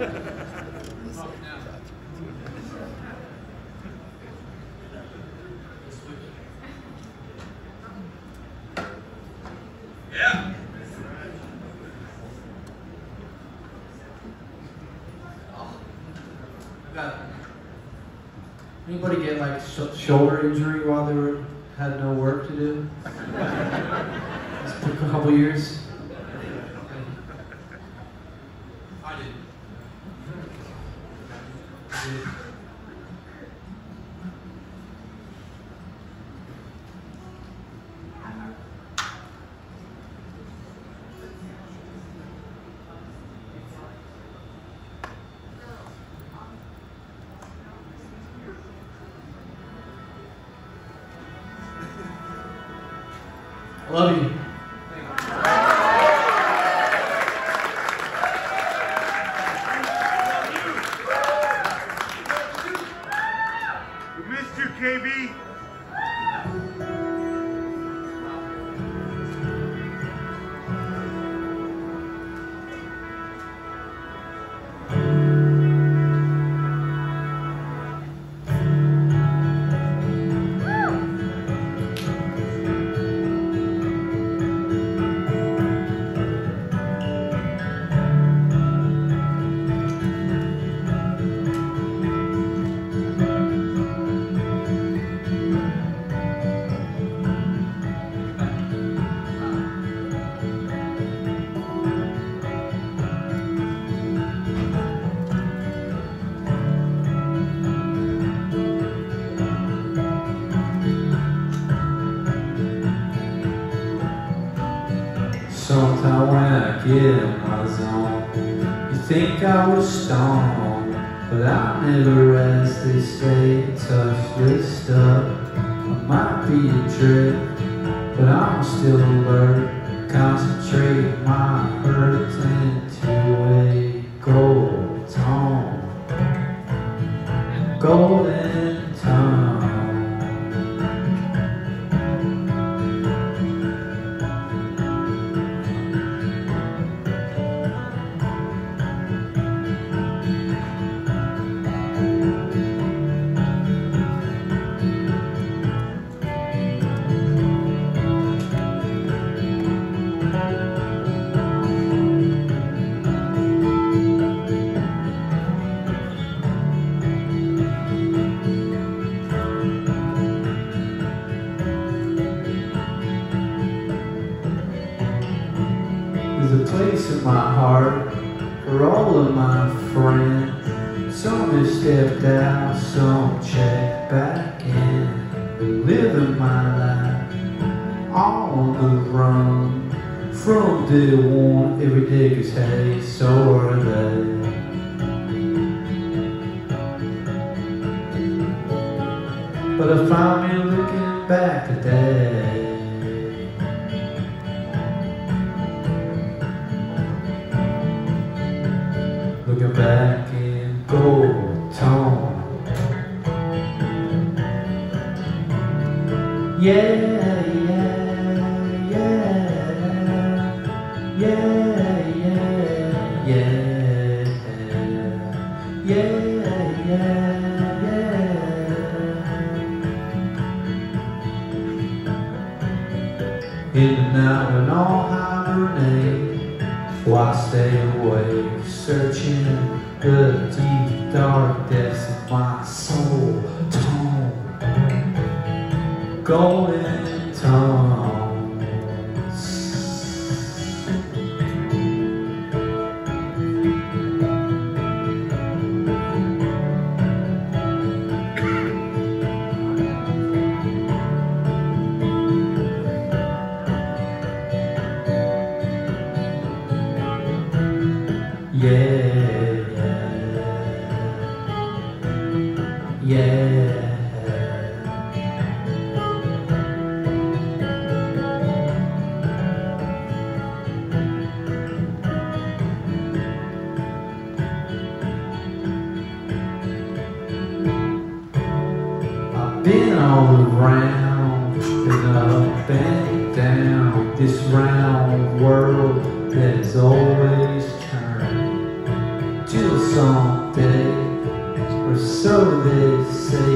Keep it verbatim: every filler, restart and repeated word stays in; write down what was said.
Yeah. Anybody get like sh shoulder injury while they were had no work to do? Just took a couple years. I did. I did. I love you. We missed you, K B. Sometimes when I get in my zone, you think I was stoned, but I never, as they say, touch this stuff. I might be adrift, but I'm still alert, concentrate my hurt into a gold tone, golden tone. There's a place in my heart for all of my friends. Some have stepped out, some checked back in. Living my life on the run. From day one, every day, 'cause hey, so are they. But I found me looking back today. Looking back in gold tone. Yeah, yeah, yeah, yeah, yeah, yeah, yeah, yeah, yeah. In the night when all hibernate, why stay awake, searching the deep dark depths of my soul tone, golden tones. Yeah, yeah. I've been all around, been up and down this round world that is always turned till someday, or so they say.